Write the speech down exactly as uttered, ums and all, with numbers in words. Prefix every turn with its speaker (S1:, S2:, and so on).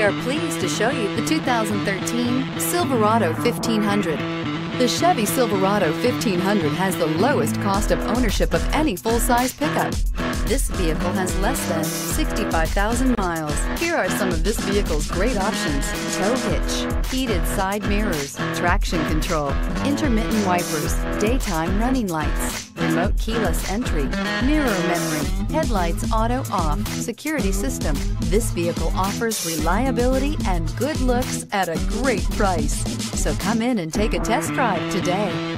S1: are pleased to show you the two thousand thirteen Silverado fifteen hundred. The Chevy Silverado fifteen hundred has the lowest cost of ownership of any full-size pickup. This vehicle has less than sixty-five thousand miles. Here are some of this vehicle's great options: tow hitch, heated side mirrors, traction control, intermittent wipers, daytime running lights, remote keyless entry, mirror memory, headlights auto off, security system. This vehicle offers reliability and good looks at a great price. So come in and take a test drive today.